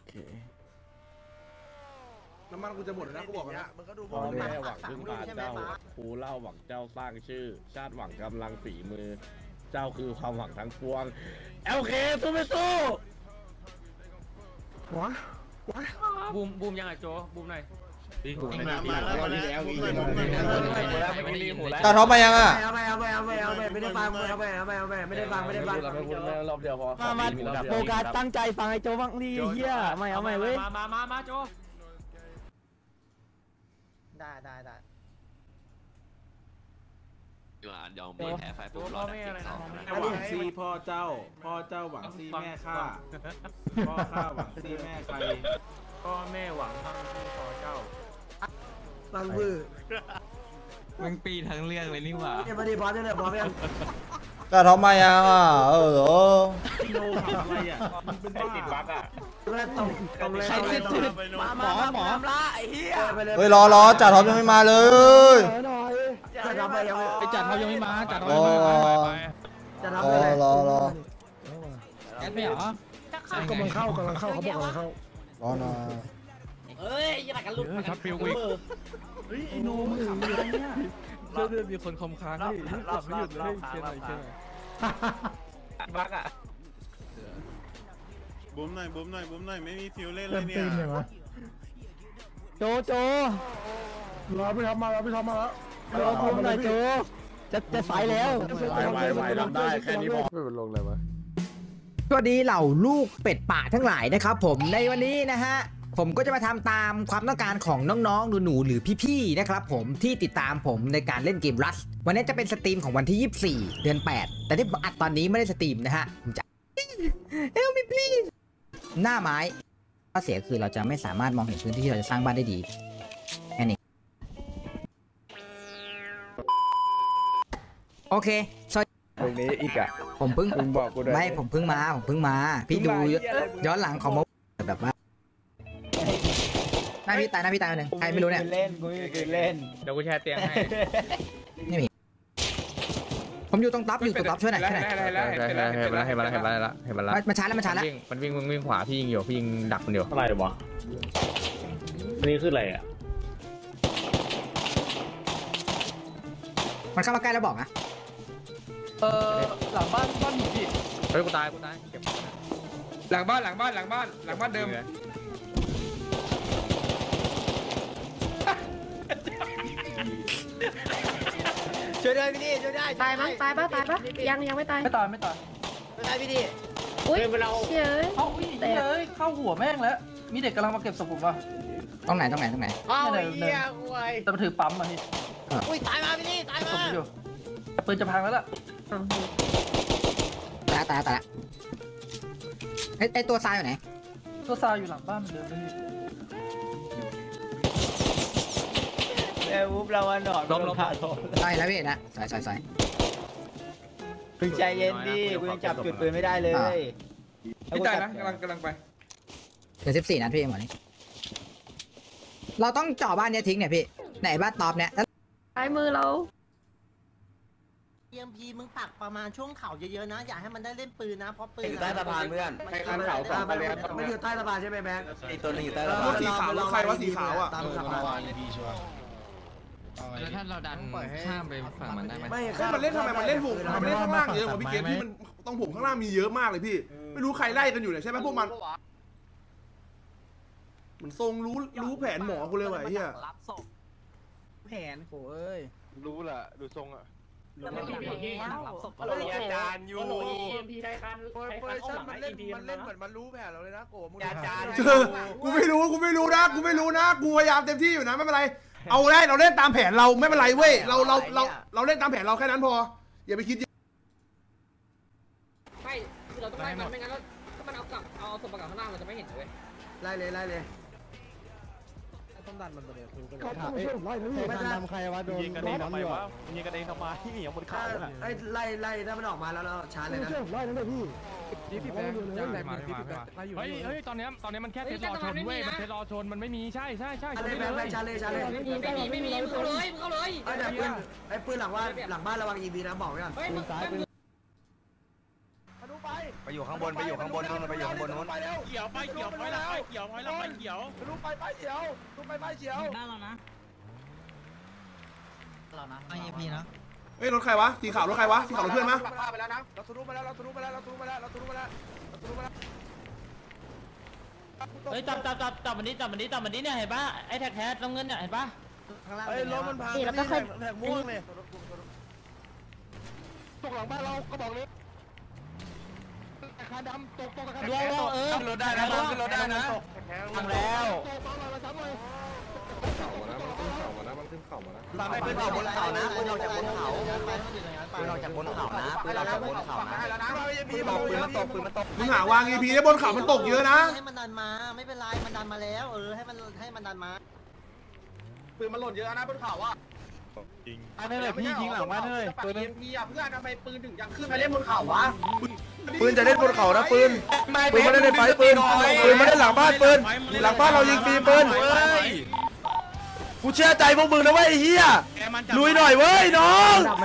เคน้ำมันกูจะหมดแล้วนะกูบอกนะมึงก็ดูพ่อแม่หวังพึ่งพาเจ้าครูเล่าหวังเจ้าสร้างชื่อชาติหวังกำลังฝีมือเจ้าคือความหวังทั้งปวงLK สู้ไม่สู้วะบูมยังไงโจบูมหน่อยตาท็อปมายังอ่ะเอาไปไม่ได้ฟังไม่ได้ฟังรอบเดียวพอมาโฟกัสตั้งใจฟังไอ้โจบ้างดิเฮียไม่เอาไม่เว้ยมาโจได้ยอมแพ้ไฟปุ๊บรอได้หวังซีพ่อเจ้าหวังซีแม่ข้าพ่อข้าหวังซีแม่ใครพ่อแม่หวังทั้งที่พ่อเจ้าฟังมือมึงปีทั้งเรื่องเลยนี่หว่าเนี่ยพอดีพอจะเลยพอยังตาท็อปมายังอ่ะพี่โน่ทำอะไรอ่ะมันเป็นบ้าติดบั๊กอ่ะตรงเลยหมอละไอ้เหี้ยเฮ้ยรอจ่าท็อปยังไม่มาเลยจะทำอะไรยังไปจัดเขายังไม่มาจัดเขายังไม่มาจะทำอะไรรอแอดไม่เหรอกำลังเข้าเขาบอกกำลังเข้ารอหน่อยเฮ้ยยังไงกันลุกช็อตฟิววิกเฮ้ยไอ้โน่มึงขำอะไรเนี่ยเชื่อมีคนคมค้างให้หลับไม่หยุดเลยเชื่อหน่อยบักอ่ะบุ้มหน่อยไม่มีฟิวเล่นเลยเนี่ยโจรอไปทำมาแล้วโจบุ้มหน่อยโจจะสายแล้วไวรับได้แค่นี้พอไม่เป็นลงเลยวะสวัสดีเหล่าลูกเป็ดป่าทั้งหลายนะครับผมในวันนี้นะฮะผมก็จะมาทำตามความต้องการของน้องๆหนูๆหรือพี่ๆนะครับผมที่ติดตามผมในการเล่นเกมรัสวันนี้จะเป็นสตรีมของวันที่24 เดือน 8แต่ที่ผมอัดตอนนี้ไม่ได้สตรีมนะฮะผมจะมีพี่หน้าไม้ข้อเสียคือเราจะไม่สามารถมองเห็นพื้นที่ที่เราจะสร้างบ้านได้ดีแค่นี้โอเคตรงนี้อีกอ่ะผมเพิ่งบอกกูด้วยไม่ผมเพิ่งมาพี่ดูย้อนหลังของมแบบว่าหน้าพี่ตายคนหนึ่งใครไม่รู้เนี่ยเล่นกูเล่นเดี๋ยวกูแชร์เตียงให้ไม่มีผมอยู่ตรงท็อปช่วยหน่อยเห็นแล้วมาช้าแล้วมันวิ่งขวาพี่ยิงอยู่พี่ยิงดักคนเดียวอะไรวะนี่คืออะไรอ่ะมันเข้ามาใกล้แล้วบอกนะหลังบ้านหนูพี่เฮ้ยกูตายหลังบ้านเดิมช่วยด้วยพี่ดิช่วยได้ตายปะยังไม่ตายไม่ตายช่วยได้พี่ดิอุ้ยเฉยเข้าหัวแม่งแล้วมีเด็กกำลังมาเก็บศพผมป่ะตรงไหนเอาเหี้ยกูไอ้จะมาถือปั๊มมาพี่อุ้ยตายมาพี่ดิตายมาปืนจะพังแล้วล่ะตายไอตัวทรายอยู่ไหนตัวทรายอยู่หลังบ้านเหมือนเดิมเลยวุ้บเราหนอนลงผ่าโถใช่แล้วพี่นะใส่พึงใจเย็นดิกูยังจับจุดปืนไม่ได้เลยพี่ตายนะกำลังไปเดี๋ยว14 นัดพี่หมดนี้เราต้องจ่อบ้านเนี้ยทิ้งเนี่ยพี่ไหนบ้านตอบเนี่ยซ้ายมือเรา EMP มึงปักประมาณช่วงเข่าเยอะๆนะอย่าให้มันได้เล่นปืนนะเพราะปืนอยู่ใต้สะพานเพื่อนใครข้ามเขาสองไปเลยไม่อยู่ใต้สะพานใช่ไหมแบงค์ไอตัวนึงอยู่ใต้สะพานสีขาวใครว่าสีขาวอ่ะตามสะพานแล้วถ้าเราดันข้ามไปฝั่งมันได้ไหมไม่มันเล่นทำไมมันเล่นผมมันเล่นข้างล่างเยอะกว่าพี่เกมพี่มันต้องผมข้างล่างมีเยอะมากเลยพี่ไม่รู้ใครไล่กันอยู่เนี่ยใช่ไหมพวกมันทรงรู้แผนหมอกูเลยว่ะไอ้เหี้ยแผนโอ้ยรู้แหละดูทรงอ่ะอาจารย์ยูมันเล่นเหมือนมันรู้แผนเราเลยนะโกมึงอาจารย์กูไม่รู้นะกูพยายามเต็มที่อยู่นะไม่เป็นไรเอาได้เราเล่นตามแผนเราไม่เป็นไรเว้ยเราเล่นตามแผนเราแค่นั้นพออย่าไปคิดไม่คือเราต้องไล่มันไม่งั้นถ้ามันเอาศพประกอบข้างล่างเราจะไม่เห็นเลยไล่เลยต้องดันมันไปเลยคือเขาไม่ช่วยผมไล่นะพี่ไม่ทำใครวะโดนยิงกันเองทำไมวะยิงกันเองทำไมที่อย่างบนเขาไอ้ไล่ถ้ามันออกมาแล้วเราชาร์จเลยนะช่วยผมไล่นั่นเลยพี่พี่แบงค์เฮ้ยตอนนี้มันแค่เทสรอชนเว้ยมันเทสรอชนมันไม่มีใช่ชาร์จเลยไม่มีเข้าเลยไอ้ปืนหลังบ้านระวังEBนะบอกไว้ก่อนปืนซ้ายปืนมาดูไปไปอยู่ข้างบนนู้นไปอยู่ข้างบนนู้นเขียวไปเขียวไปแล้วไปเขียวไปแล้วไปเขียวลูกไปป้ายเขียวลูกไปป้ายเขียวบ้านเรานะไอเอพีนะเฮ้ยรถใครวะสีขาวรถใครวะสีขาวรถเพื่อนมั้ยไปแล้วนะเราทะลุไปแล้วเราทะลุไปแล้วเราทะลุไปแล้วเราทะลุไปแล้วเราทะลุไปแล้วเฮ้ยจับมันนี้เนี่ยเห็นปะไอแท็กแฮชน้ำเงินเนี่ยเห็นปะข้างล่างไอ้รถมันพังนี่แล้วก็ค่อยแถบม่วงเลยตกหลังบ้านเราก็บอกนี้คาดำตกคาดำขึ้นรถได้นะขึ้นรถได้นะทำแล้วมันขึ้นเข่ามานะตามไปขึ้นบนเขานะปืนออกจากบนเขาปืนออกจากบนเขานะปืนออกจากบนเขานะปืนมันตกมึงหาวาง EP ได้บนเขามันตกเยอะนะให้มันดันมาไม่เป็นไรมันดันมาแล้วให้มันดันมาปืนมันหล่นเยอะนะบนเขาอ่ะจริงอันนี้เลยพี่ยิงหลังบ้านเลยปืนพีอ่ะเพื่อนทำไมปืนถึงยังขึ้นไปเล่นบนเขาวะปืนจะเล่นบนเขานะปืนไม่ได้ในไฟปืนไม่ได้หลังบ้านปืนหลังบ้านเรายิงฟรีปืนกูเชื่อใจพวกมึงนะเว้ยไอ้เหี้ยลุยหน่อยเว้ยน้อง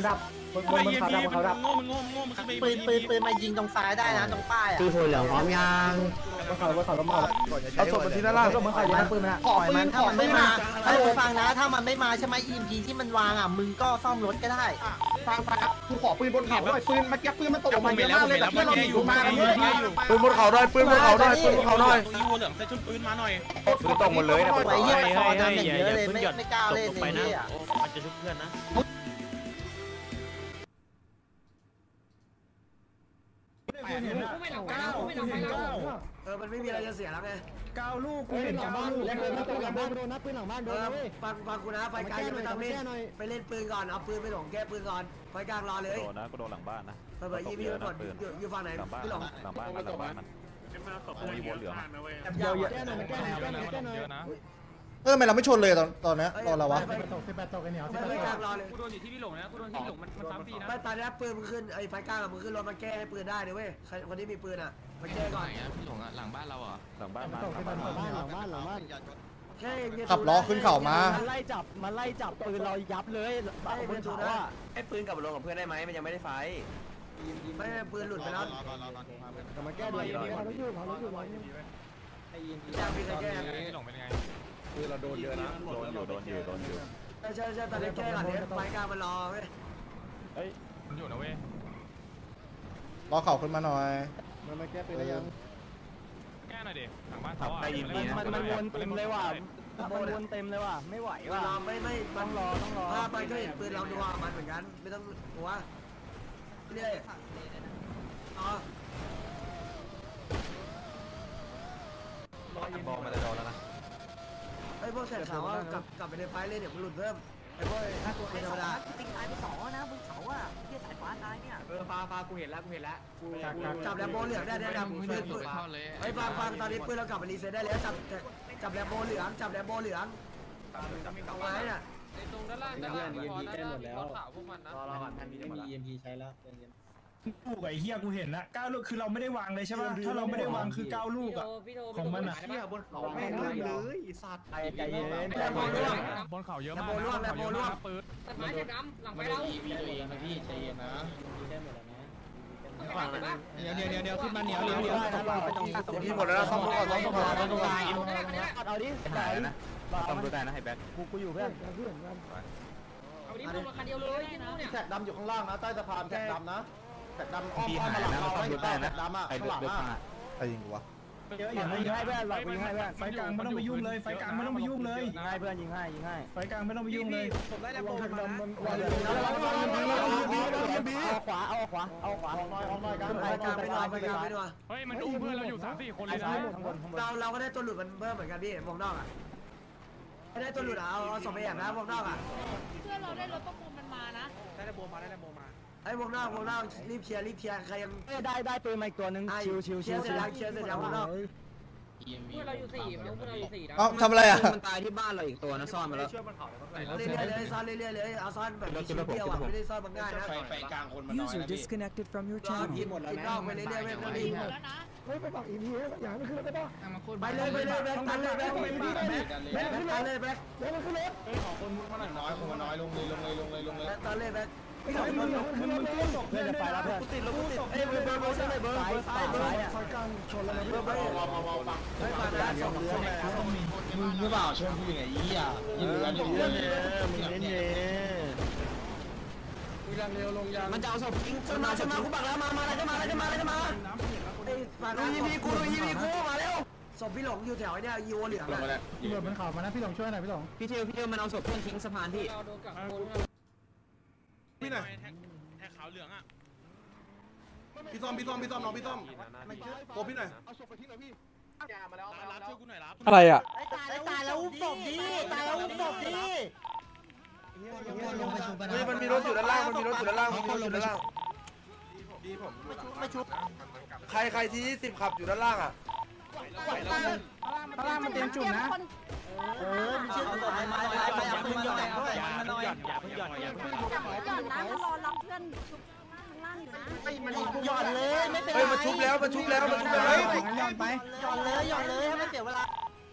ปืนมายิงตรงซ้ายได้นะตรงป้ายอ่ะตีหัวเหลืองพร้อมยังเอาศพมาทีละล่างมึงใครจะปืนมันขอปืนถ้ามันไม่มาถ้ามึงฟังนะถ้ามันไม่มาใช่ไหม EMP ที่มันวางอ่ะมึงก็ซ่อมรถก็ได้ฟังกูขอปืนบนเขาหน่อยปืนมาแก๊ปปืนมันตกลงมาเยอะมากเลยแต่เพื่อนเราอยู่มาเยอะปืนบนเขาหน่อยปืนบนเขาหน่อยปืนบนเขาหน่อยตัวเหลืองใส่ชุดปืนมาหน่อยปืนตกหมดเลยนะไอ้เหี้ยคอดำอย่างเยอะเลยไม่กล้าเล่นไอ้เหี้ยมันจะชุบเพื่อนนะมันไม่มีอะไรจะเสียแล้วไง 9 ลูกกูเห็นบ้านลูกแล้วปืนหลังบ้านโดนนะปืนหลังบ้านโดนเลยฟังกูนะไฟกลางยังไม่ต้องเล่นไปเล่นปืนก่อนเอาปืนไปหลงแก้ปืนก่อนไฟกลางรอเลยโดนนะก็โดนหลังบ้านนะเปิดEMPก่อนอยู่ฝั่งไหนหลังบ้านพี่หลงหลังบ้านมันมีบนเหลืองเยอะแก้หน่อยแก้หน่อยนะทำไมเราไม่ชนเลยตอนนี้ตอนเราวะ 18ตกไอ้เหนียวไฟกลางรอเลยกูโดนอยู่ที่พี่หลงนะกูโดนที่พี่หลงมันซ้ำปีนะไม่ตอนนี้ปืนมึงขึ้นไอ้ไฟกลางมึงขึ้นรถมาแก้ให้ปืนได้เลยเว้ยใครคนที่มีปืนอ่ะมาแก้ก่อนพี่หลงอ่ะหลังบ้านเราเหรอหลังบ้านมาแค่ขับล้อขึ้นเขามามันไล่จับปืนเรายับเลยบนเขาอ่ะไอ้ปืนกับลงกับเพื่อนได้ไหมมันยังไม่ได้ไฟไม่ปืนหลุดไปแล้วมาแก้ด้วยเขาต้องอยู่ยังมีใครแก้พี่หลงเป็นไงคือเราโดนเยอะนะโดนอยู่ใช่ตอนนี้แก้ก่อนเนี่ยไฟกลางมันรอเว้ยมันอยู่นะเว้ยรอเข่าขึ้นมาหน่อยแก้หน่อยดิหลังบ้านเขาอ่ะมันวนเต็มเลยว่ะไม่ไหวว่ะรอไม่ต้องรอถ้าไปก็เห็นปืนเราดูว่ามันเหมือนกันไม่ต้องกลัวเรื่อยอ๋อบอลมันจะโดนแล้วนะไอ้พวกแสบสาวกลับไปในไฟเลยเดี๋ยวมันหลุดเพิ่มไอ้พวกเป็นธรรมดาติงตายไป2นะบนเขาอ่ะที่สายฟ้าตายเนี่ยฟ้ากูเห็นแล้วจับแลมโบเหลืองได้ดำปืนไอ้ฟังตอนนี้ปืนเรากลับมารีเซ็ตได้แล้วจับแลมโบเหลืองเอาไว้น่ะตรงด้านล่างด้านล่างพอด้านล่างมีข่าวพวกมันนะรอก่อนทันทีได้หมดแล้ว EMP ใช้แล้วลูกไอ้เหี้ยกูเห็นละ9 ลูกคือเราไม่ได้วางเลยใช่ป่ะถ้าเราไม่ได้วางคือ9 ลูกอ่ะของมันอ่ะบนเขาไม่เลยสัตว์ใจเย็นบนเขาเยอะมากปืนไม้จะดำหลังไปเราพี่ใจเย็นนะเดี๋ยวขึ้นมาเหนียวที่หมดแล้วซ่อมก่อนซ่อมก่อนเอาดิต้องดูได้นะให้แบ็คกูอยู่เพื่อนเอาดิมึงมาคันเดียวเลยยิงเนี่ยแท็กดำอยู่ข้างล่างนะใต้สะพานแท็กดำนะแท็กดำอ้อมมาหลังเราให้ใต้แท็กดำอ่ะไอ้ข้างหลังเดือดอ่ะใครยิงกูวะเยอะอย่างยิงให้เพื่อนหลักยิงให้เพื่อนไฟกลางไม่ต้องไปยุ่งเลยไฟกลางไม่ต้องไปยุ่งเลยยิงให้เพื่อนยิงให้ไฟกลางไม่ต้องไปยุ่งเลยผมได้แล้วโบมาเอาขวาไฟกลางไม่นัวเฮ้ยมันอุ้มเพื่อนเราอยู่3-4 คนเลยนะเราก็ได้ตัวหลุดมันเพิ่มเหมือนกันพี่วงนอกอ่ะไม่ได้ตัวหลุดเอาสอบไปแอบนะวงนอกอ่ะเพื่อนเราได้รถประมูลมันมานะได้โบมาไอ้วงนอกรีบเคลียร์ใครยังได้ปืนมาอีกตัวนึงชิวเคลียร์เสร็จแล้ววงนอกเพื่อนเราอยู่4เพื่อนเราอยู่4นะเอ้าทำอะไรอ่ะมันตายที่บ้านเราอีกตัวนะซ่อนมาแล้วเรื่อยๆซ่อนเรื่อยๆเอาซ่อนแบบชิ้นเดียวอ่ะไม่ได้ซ่อนบางง่ายนะไฟกลางคนมันน้อยนะพี่ disconnected from your กินหมดแล้วนะไปเรื่อยๆไม่รีบแล้วนะไปเลยแบงตันเลยแบงตันเลยแบงน้อยคนมันน้อยลงเลยตันเลยแบงเพื่อนจะไปแล้วเพื่อนติดรถติดเอ้ยเบอร์ใช่ไหมเบอร์ซ้ายอ่ะซอยกลางชนแล้วเบอร์ไม่มาได้สองเรือมึงหรือเปล่าชนผู้หญิงไอ้ยี่อ่ะยืนอยู่เรื่องนี้มึงเน้นมันจะเอาศพทิ้งชนมากูบักแล้วมาอะไรจะมาไอ้ฝั่งยีพีกูมาเร็วศพพี่หลงอยู่แถวเนี่ยยีโอเหลืองเลยพี่หลงมันข่าวมานะพี่หลงช่วยหน่อยพี่หลงพี่เทลมันเอาศพเพื่อนทิ้งสะพานพี่พี่หน่อยแท็กขาวเหลืองอ่ะพี่ต้อมน้องพี่ต้อมโคพี่หน่อยรับช่วยกูหน่อยรับอะไรอ่ะตายแล้วอุ้มศพดิมันมีรถอยู่ด้านล่างดีผมไม่ชุบใครที่10ขับอยู่ด้านล่างอ่ะล่างมันเต็มจุ่มนะมีชื่อเอาศพมาเอาปืนหย่อนด้วยมันน้อยหย่อนนะมันรอรับเพื่อนชุบข้างล่างอยู่นะหย่อนเลยไม่เป็นไรเฮ้ยมันชุบแล้วหย่อนเลยให้มันเสียเวลา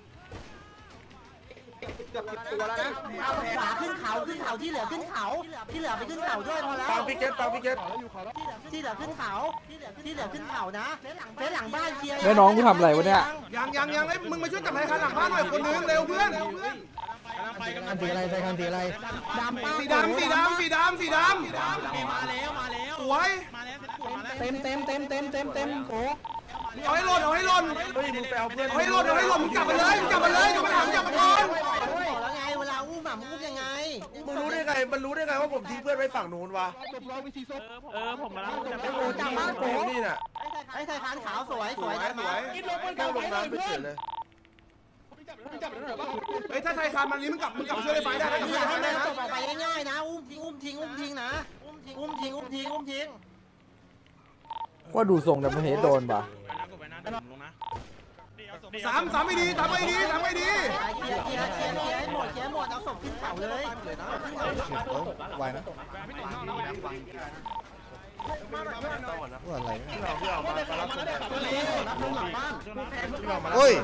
เอาขวาขึ้นเขาที่เหลือขึ้นเขาไปขึ้นเขาด้วยพอแล้วฟังพี่เกตที่เหลือขึ้นเขานะเฟซหลังบ้านเคลียร์แม่น้องกูทำอะไรวะเนี่ยยังไอ้มึงมาช่วยจับไทยคันหลังบ้านหน่อยคนนึงเร็วเพื่อนสีอะไรใส่คันสีอะไรสีดำมาแล้วสวยเต็มโอ้เอาให้หล่นเฮ้ยมึงไปเอาเพื่อนให้หล่นมึงกลับมาเลยอย่ามาถามอย่ามาทอนบอกแล้วไงเวลาอุ้มมึงยังไงมึงรู้ได้ไงว่าผมทิ้งเพื่อนไว้ฝั่งนู้นวะผมมาแล้วจับบ้านโผล่นี่น่ะไอ้ไทยคานขาวสวยลงน้ำไปเฉยเลยเฮ้ยถ้าไทยคานมันนี้มึงกลับช่วยไฟได้นะอย่าให้มันตกออกไปง่ายๆนะอุ้มทิ้งนะอุ้มทิ้งว่าดูทรงแต่มันเห็นโดนป่ะสามไม่ดีเคลียร์หมดเอาศพขึ้นเขาเลยไหวนะว่าอะไรโอ้ย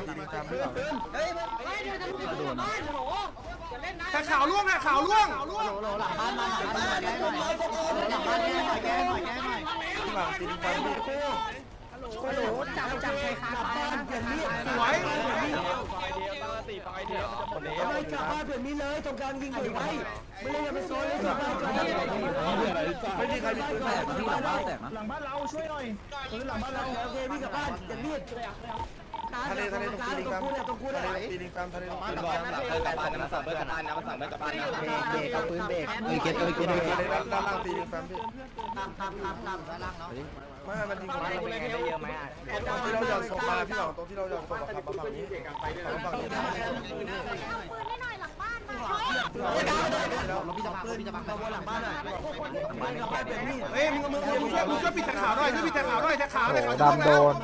แต่ข่าวล่วงหลังบ้านมาจับใครขาบ้านเปลี่ยนมีดสวยกลับบ้านเปลี่ยนมีดเลยตรงกลางยิงไปไม่ได้จะไปโซนเลยไม่มีใครมีปืนแตกที่หลังบ้านแตกนะหลังบ้านเราช่วยหน่อยหลังบ้านเราโอเคพี่กลับบ้านเปลี่ยนมีดทะเลตรงกูได้ตีลิงตามทะเลมันสั่งเบิร์กลับบ้านเบรกเอาปืนเบรกเก็ตด้านล่างตีลิงตามพี่ตามด้านล่างเนาะไม่มันยิงคนเป็นไงได้เยอะไหมตรงที่เราหย่อนศพมาพี่หลงตรงที่เราหย่อนศพมาฝั่งนี้เอาปืนให้หน่อยหลังบ้านมาหลังบ้านเฮ้ยมึงช่วยปิดแต่ขาวหน่อยแต่ขาวดำโดน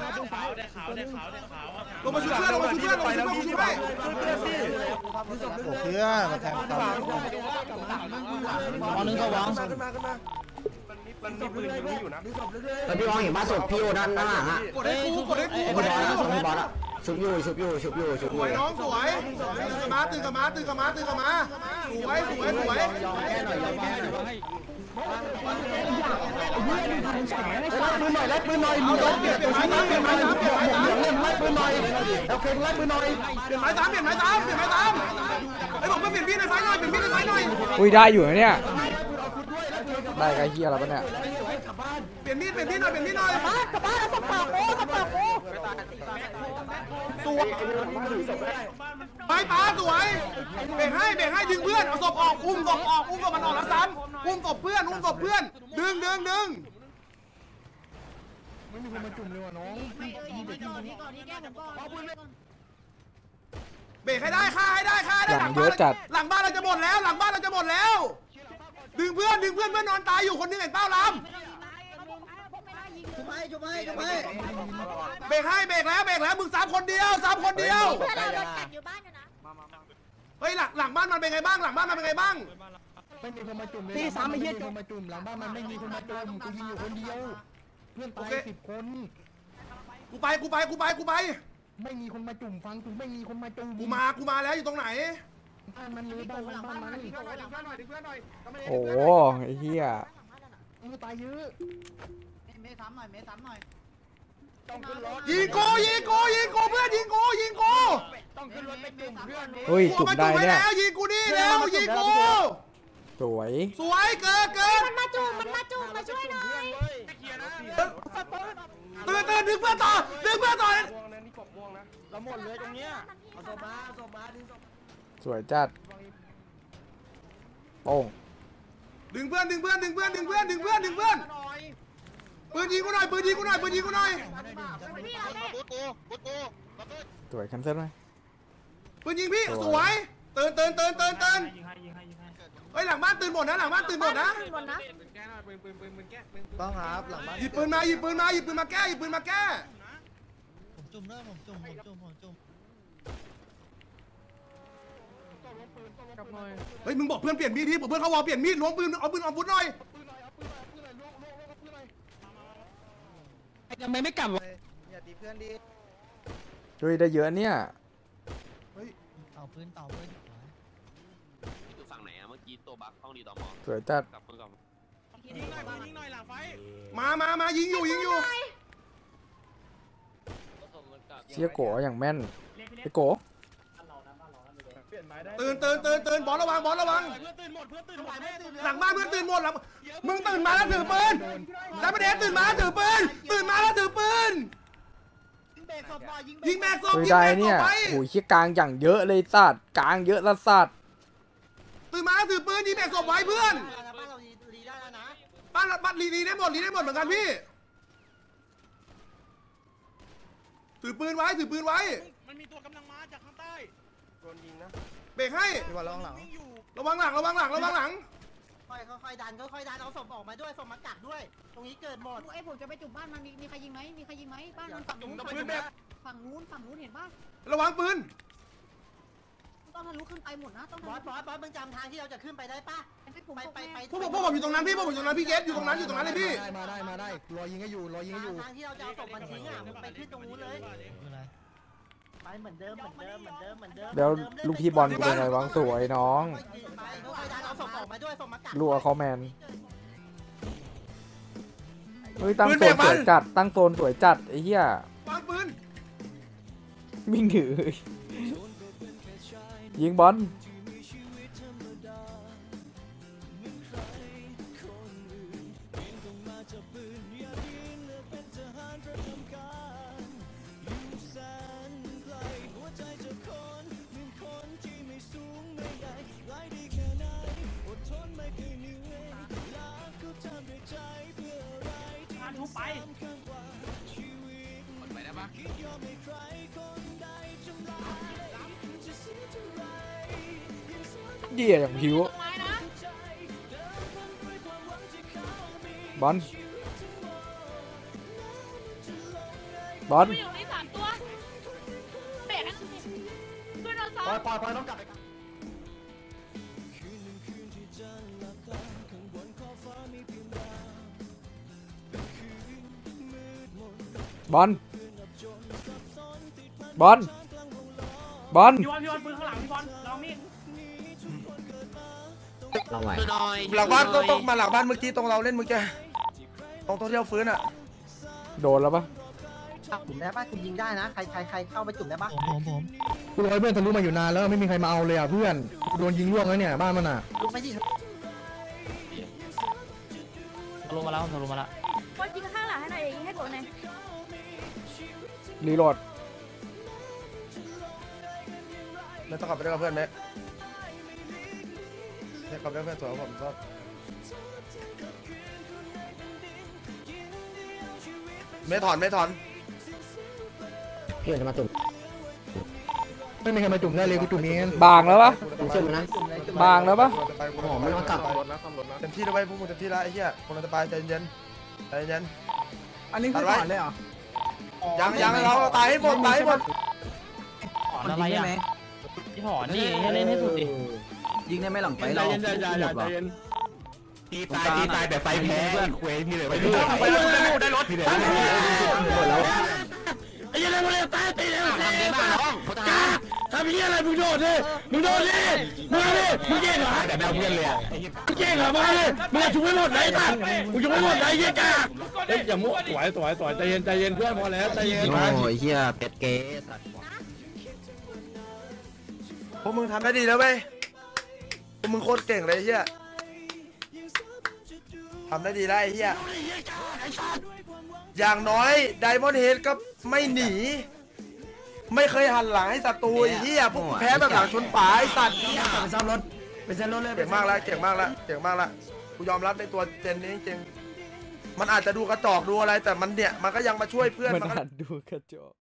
ลงมาช่วยเพื่อนไปแล้วพี่ช่วยเพื่อมาแทงต่อนึงก็วางขึ้นมามันมีปืนยิงนี่อยู่นะแล้วพี่วางเห็นบ้านศพพี่โอด้านหน้าฮะกดให้กูพี่บอลอะชุบอยู่สวยน้องสวยตื่นกับมาสวยแก้หน่อยไล่ปืนหน่อยเอาเปลี่ยนไม้ตามเปลี่ยนไม้ตามไล่ปืนหน่อยโอเคไล่ปืนหน่อยเปลี่ยนไม้ตามไอ้บอกเปลี่ยนพี่ในไฟหน่อยอุ้ยได้อยู่นะเนี่ยได้ไอ้เหี้ยแล้วปะเนี่ยเปลี่ยนมีดหน่อยกลับบ้านเอาศพปากโอ้สวยไม้ตาสวยเบรกให้ดึงเพื่อนเอาศพออกอุ้มศพมันออกแล้วซ้ำอุ้มศพเพื่อนดึงไม่มีคนมาจุ่มเลยว่ะน้องเบรกให้ได้ฆ่าให้ได้หลังบ้านเราจะหมดแล้วดึงเพื่อนนอนตายอยู่คนนึงเห็นเป้าลำจุ๊บให้เบรกแล้วมึง3 คนเดียวเพื่อนเราโดนกัดอยู่บ้านอยู่นะเฮ้ยหลังบ้านมันเป็นไงบ้างไม่มีคนมาจุ่มเลยตีซ้ำไม่เยี่ยมมาจุ่มหลังบ้านมันไม่มีคนมาจุ่มกูยิงอยู่คนเดียวเพื่อนตาย10 คนกูไปไม่มีคนมาจุ่มฟังกูไม่มีคนมาจุ่มกูมาแล้วอยู่ตรงไหนบ้านมันโอ้ไอ้เหี้ยมือตายเยอะเมย์ซ้ำหน่อยเมย์ซ้ำหน่อยต้องขึ้นรถยิงกูยิงกูยิงกูเพื่อนยิงกูยิงกูต้องขึ้นรถไปจุ่มเพื่อนเฮ้ยจุ่มได้เนี่ยแล้วยิงกูนี่แล้วยิงกูสวยสวยเกินมันมาจุ่มมาช่วยหน่อยตื่นดึงเพื่อนต่อดึงเพื่อนต่อเราหมดเลยตรงเนี้ยเอาศพมาดึงศพสวยจัดโป้งดึงเพื่อนปืนยิงกูหน่อยปืนยิงกูหน่อยสวยแคนเซิลไหมปืนยิงพี่สวยตื่นเฮ้ยหลังบ้านตื่นหมดนะต้องครับหลังบ้านหยิบปืนมาแก้ผมจุ่มเฮ้ยมึงบอกเพื่อนเปลี่ยนมีดที่บอกเพื่อนเขาวอลเปลี่ยนมีดล้วงปืนเอาปืนออกฟุตหน่อยทำไมไม่กลับวะอย่าตีเพื่อนดิช่วยได้เยอะเนี่ยต่อปืนคือฝั่งไหนอะเมื่อกี้ตัวบักห้องดีต่อมอสวยจัดกลับเพิ่งกลับยิงหน่อยหลังไฟมายิงอยู่เชี่ยโกอย่างแม่นไอ้โกตื่นบอลระวังหลังบ้านเพื่อนตื่นหมดมึงตื่นมาแล้วถือปืนแล้วประเด็นตื่นมาแล้วถือปืนยิงแม่ศพช่วยได้เนี่ยโอ้ยเชี่ยกลางอย่างเยอะเลยสัตว์กลางเยอะละสัตว์ตื่นมาแล้วถือปืนยิงแม่ศพไว้เพื่อนบ้านเราดีได้แล้วนะบ้านรีได้หมดเหมือนกันพี่ถือปืนไว้มันมีตัวกำลังมาจากข้างใต้โดนยิงนะเบรกให้พี่บอลระวังหลังระวังหลังค่อยดันเอาศพออกมาด้วยศพมากักด้วยตรงนี้เกิดหมดไอ้ผมจะไปจุ่มบ้านมันมีใครยิงไหมบ้านมันฝั่งนู้นเห็นป่ะระวังปืนต้องทะลุขึ้นไปหมดนะต้องบอสมึงจำทางที่เราจะขึ้นไปได้ปะไปพวกผมอยู่ตรงนั้นพี่พี่เกตอยู่ตรงนั้นเลยพี่มาได้รอยิงให้อยู่ทางที่เราจะเอาศพมันทิ้งอ่ะมึงไปขึ้นตรงนู้นเลยไปเหมือนเดิมเดี๋ยวลูกพี่บอลกูเป็นไงบ้างสวยน้องค่อยดันเอาศพออกมาด้วยศพมากักลูกเขาแมนเฮ้ยตั้งโซนสวยจัดไอ้เหี้ยวางปืนวิ่งถือยิงบอลเดี่ยอย่างผิวบอลอยู่ใน3ตัวเบรกขึ้นเอาซ้อปล่อยต้องกลับไปบอลพี่บอลปืนข้างหลังพี่บอลลองมีดหลังบ้านต้องมาหลังบ้านเมื่อกี้ตรงเราเล่นเมื่อกี้ตรงที่เราฟื้นอ่ะโดนแล้วปะจุ่มได้ปะคุณยิงได้นะใครเข้าไปจุ่มได้ปะผมกูรอเพื่อนทะลุมาอยู่นานแล้วไม่มีใครมาเอาเลยอ่ะเพื่อนโดนยิงล่วงแล้วเนี่ยบ้านมันอ่ะลุกไปดิทะลุมาแล้วก็ยิงข้างหลังให้หน่อยยิงให้ผมหน่อยรีโหลดไม่ต้องกลับไปด้วยกับเพื่อนไหมกลับไปด้วยเพื่อนสวยผมก็ไม่ถอนเพื่อนจะมาจุ่มไม่มีใครมาจุ่มได้เลยกูจุ่มเองบางแล้วปะจุ่มนะบางแล้วปะหอมไม่ต้องกลับเต็มที่แล้วไว้พวกมึงเต็มที่แล้วไอ้เหี้ยคนเราจะไปใจเย็นอันนี้คือถอนเลยเหรอยังเราตายให้หมดถอนอะไรอ่ะพี่ถอนนี่ให้เล่นให้สุดดิยิงได้ไหมหลังไปเราหมดวะตีตายแบบไฟแพ้เควพี่เลยไปดูได้รถพี่เลยหมดแล้วไอ้ยังไงวะตายตีแล้วทำดีมากน้องทำำเหี้ยอะไรมึงโดดดิมึงโดดดิมึงดิมึงเก่งเหรอแต่แมวเพื่อนเลยมึงเก่งเหรอมาเลยมึงชุบไม่หมดไหนตัดมึงชุบไม่หมดไหนเหี้ยกาเฮ้ยอย่ามั่วสวยใจเย็นเพื่อนพอแล้วใจเย็นโอ้ยเฮียเป็ดเก๋สัตว์พวกมึงทำได้ดีแล้วเว้ยพวกมึงโคตรเก่งเลยเฮียทำได้ดีได้เฮียอย่างน้อยไดมอนด์เฮดก็ไม่หนีไม่เคยหันหลังให้ศัตรูไอ้เฮียพวกแพ้แบบหลังชนฝาไอ้สัตว์ไปซ่อมรถไปเซ็นรถเลยเก่งมากแล้วกูยอมรับในตัวเจนนี้จริงๆมันอาจจะดูกระจอกดูอะไรแต่มันเนี่ยมันก็ยังมาช่วยเพื่อนมันมันก็หัดดูกระจก